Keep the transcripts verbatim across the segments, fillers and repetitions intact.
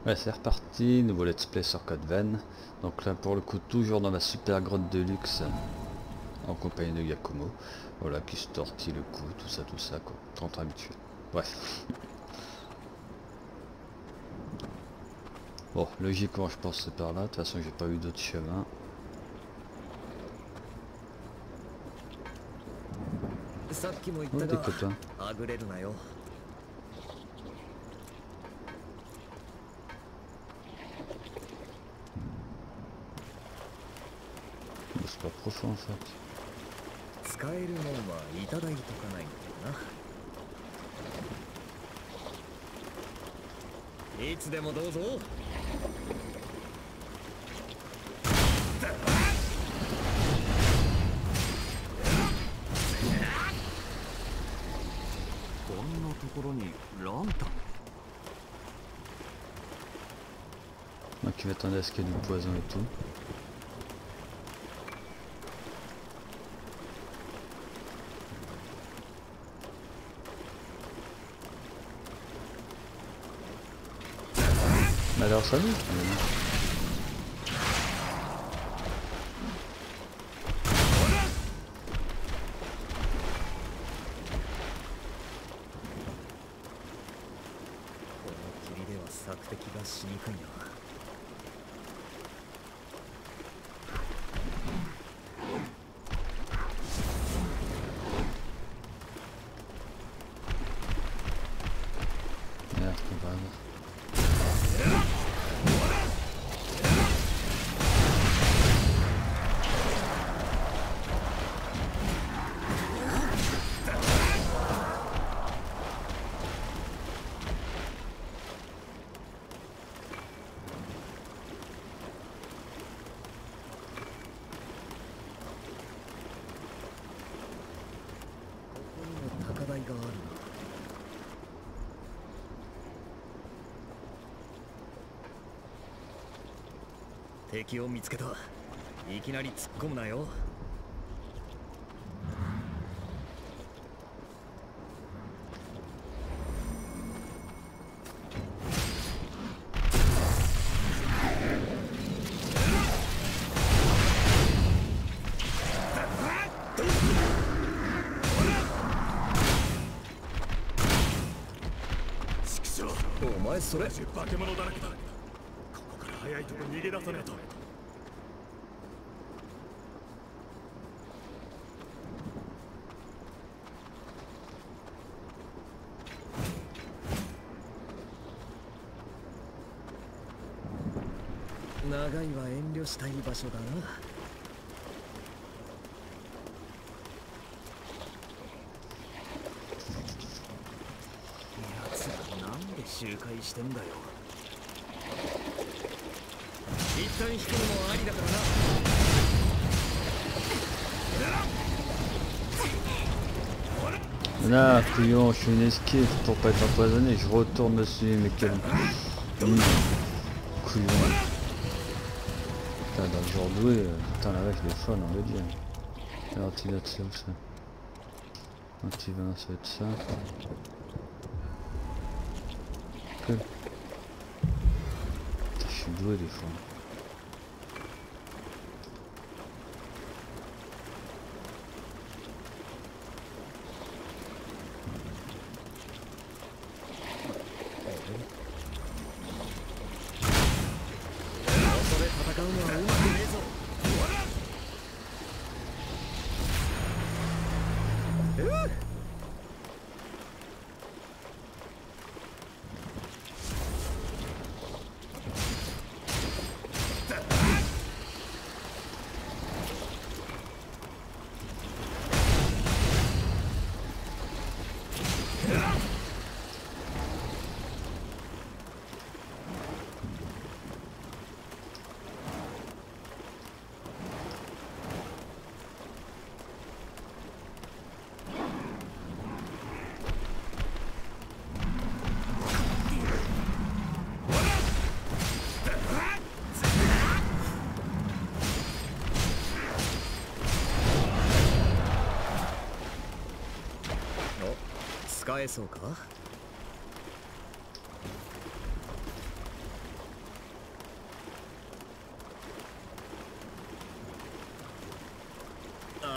Ouais, c'est reparti, nouveau let's play sur Code Vein. Donc là pour le coup toujours dans ma super grotte de luxe en compagnie de Yakumo. Voilà, qui se tortille le cou, tout ça, tout ça quoi. trente ans habitué. Bref. Bon, logiquement je pense c'est par là, de toute façon j'ai pas eu d'autre chemin. Oh, des copains. C'est pas profond en fait. Moi qui m'attendais à ce qu'il y ait du poison et tout. Mais alors ça nous merde, c'est pas grave. 敵を見つけた。いきなり突っ込むなよ。お前それ化け物だらけだ。早いとこ逃げ出さないと。長いは遠慮したい場所だな。奴らなんで周回してんだよ。一旦引くのもありだから na. Là, couillon, je fais une esquive pour pas être empoisonné, je retourne dessus, mais quel... Mmh. Couillon. Putain, dans le genre doué, euh, putain la vache, il est folle, on le dit. Alors, tu vas de ça ou ça? Anti-vingt, ça va être ça. Que... Putain, je suis doué des fois.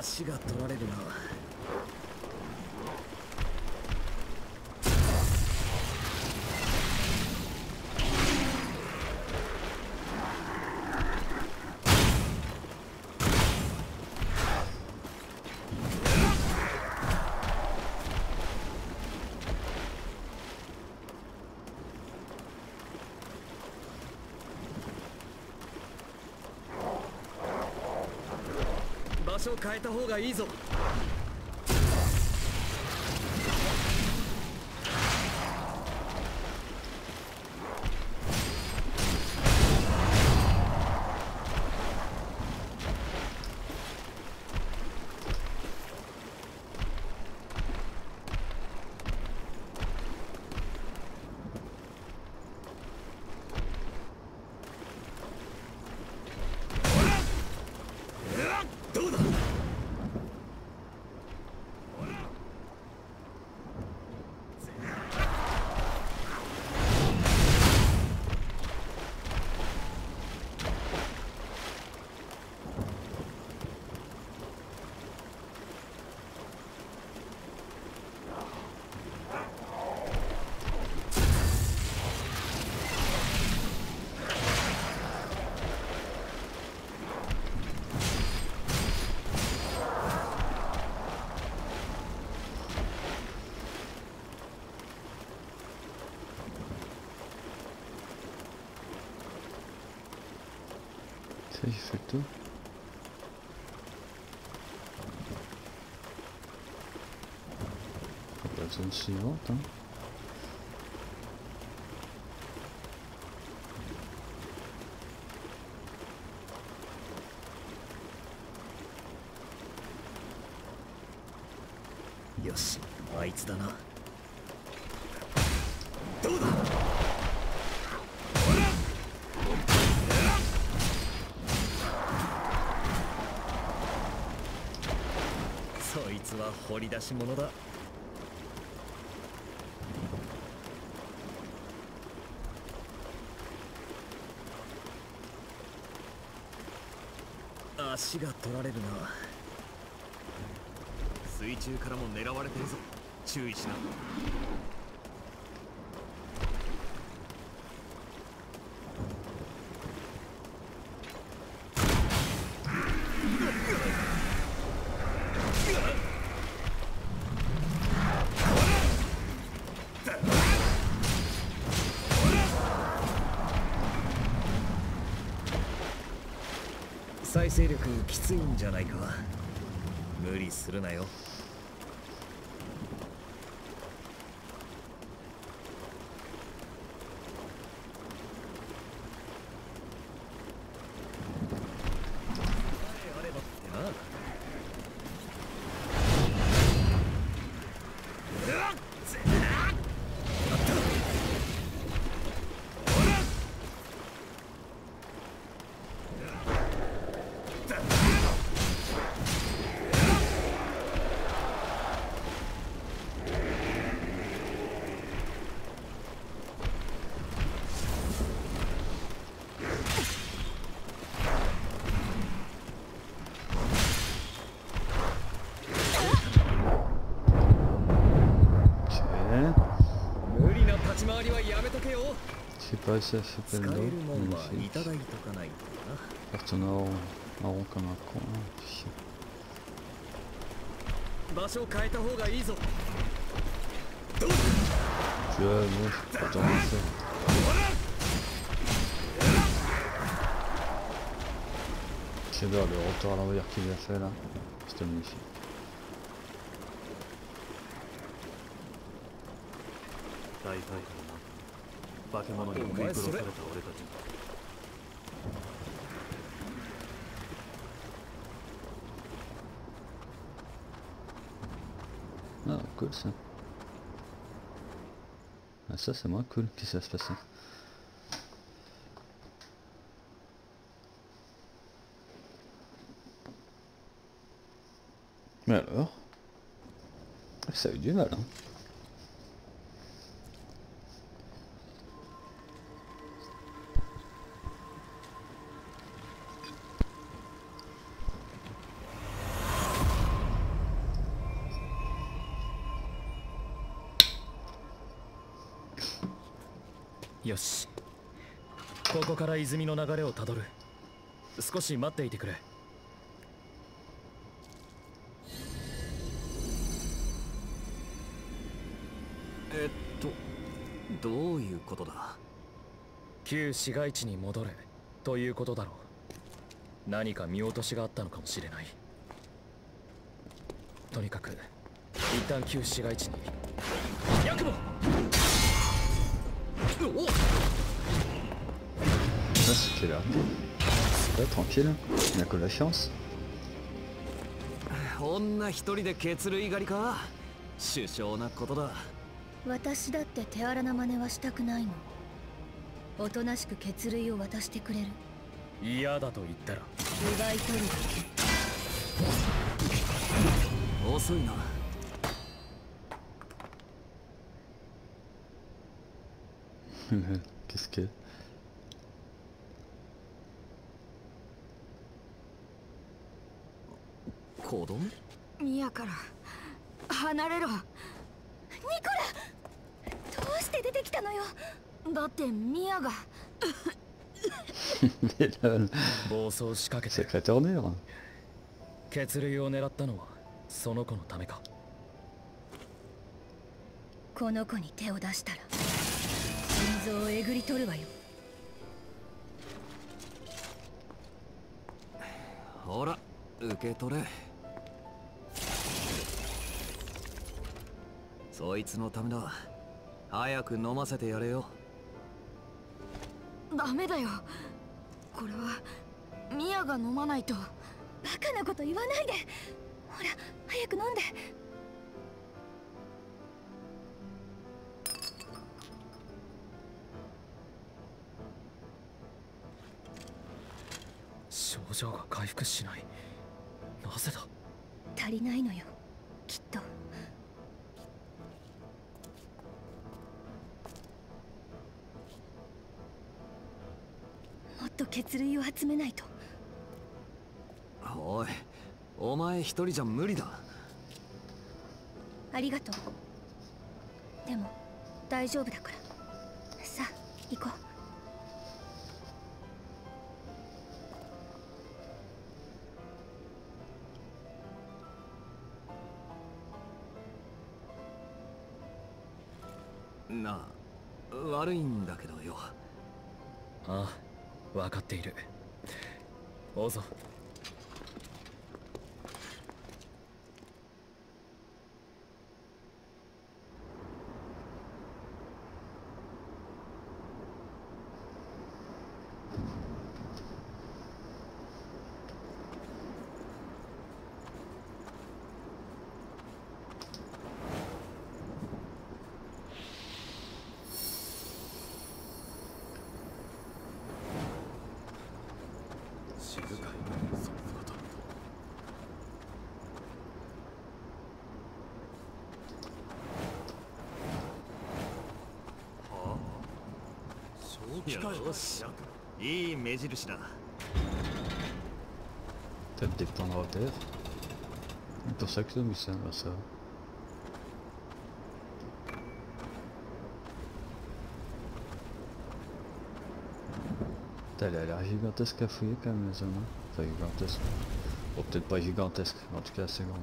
足が取られるな。場所を変えた方がいいぞ。どうだ。 Ça j'ai fait tout. La zone suivante, hein. よし、あいつだな。どうだ。そいつは掘り出し物だ。足が取られるな。水中からも狙われてるぞ。注意しな。再生力きついんじゃないか。無理するなよ。あればってな。 J'ai pas réussi à choper le dos, magnifique. Retourner en, en rond comme un con, hein. Chiant. Tu vois, moi je peux pas tourner ça. J'adore le retour à l'envers qu'il a fait là, c'était magnifique. Ah, cool ça. Ah, ça c'est moins cool. Qu'est-ce qui va se passer? Mais alors? Ça a eu du mal, hein. よし、ここから泉の流れをたどる。少し待っていてくれ。えっとどういうことだ。旧市街地に戻れということだろう。何か見落としがあったのかもしれない。とにかく一旦旧市街地に。ヤクモ。おっ。 Ah, c'était là. Ouais, tranquille. Il n'y a que la chance. 女一人で血類狩りか。殊勝なことだ。 私だって手荒な真似はしたくないの。おとなしく血類を渡してくれる。 嫌だと言ったら奪い取るだけ。遅いな。 Qu'est-ce que... 子供？ ミヤから離れろ。ニコラ、どうして出てきたのよ。だってミヤが暴走しかけて。 セクレターネー。 血類を狙ったのはその子のためか。 この子に手を出したら心臓をえぐり取るわよ。 ほら受け取れ。そいつのためだ。早く飲ませてやれよ。 ダメだよ。これはミヤが飲まないと。バカなこと言わないで。ほら早く飲んで。 症状が回復しない。なぜだ。 足りないのよきっと。もっと血類を集めないと。 おい、お前一人じゃ無理だ。 ありがとう。でも大丈夫だから。さあ行こう。なあ、悪いんだけどよ。ああ、分かっている。おうぞ。よし、いい目印だ。 Peut-être dépendre terre. C'est pour ça que ça me sert à ça. Elle a l'air gigantesque à fouiller quand même la zone. Enfin gigantesque. Bon, peut-être pas gigantesque, mais en tout cas assez grande.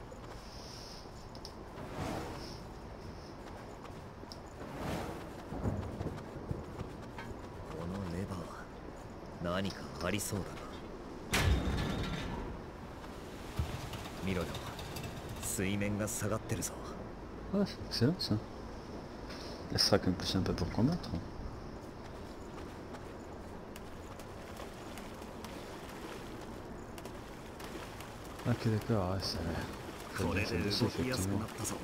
Ah, c'est excellent ça. Elle sera quand même poussée un peu pour combattre. Ok d'accord, ouais, ça a l'air très bien fait effectivement.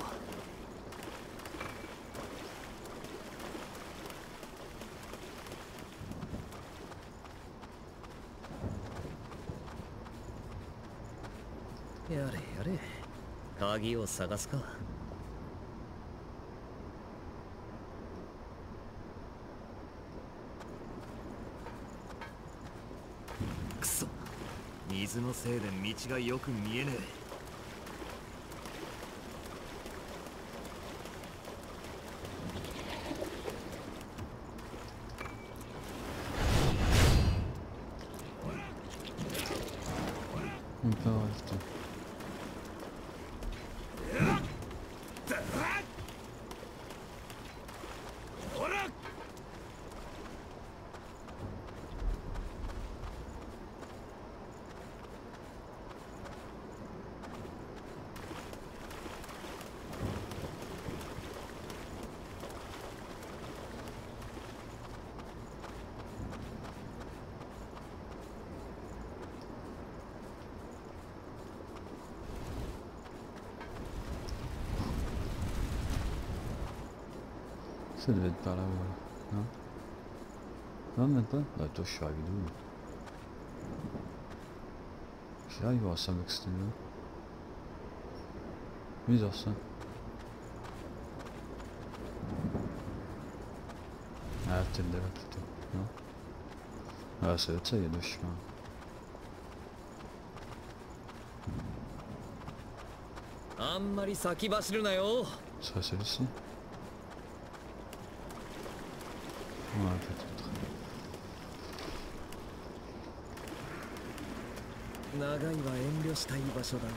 Yare yare. 鍵を探すか。くそ、水のせいで道がよく見えねえ。 Ça devait être par là, voilà. Non? Non, même pas. Attends, je suis arrivé d'où? J'arrive à ça, que c'était là. Bizarre ça. Ah, peut-être de là plutôt. Non? Ah, ça doit être ça, il y a deux chemins. Ce serait celui-ci? Ouais, peut-être. 長いは遠慮したい場所だな。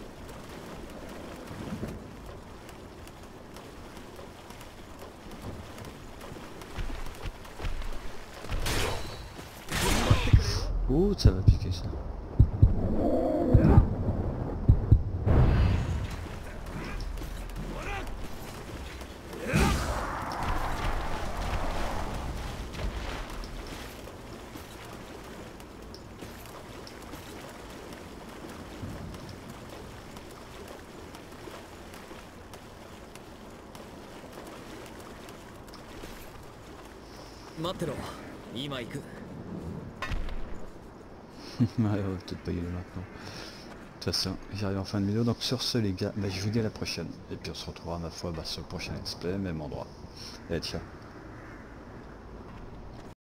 Ouh, ça va piquer ça. Ouais, on va peut-être pas y aller maintenant. De toute façon, j'arrive en fin de vidéo, donc sur ce les gars, bah, je vous dis à la prochaine. Et puis on se retrouvera ma foi bah, sur le prochain let's play, même endroit. Allez, ciao.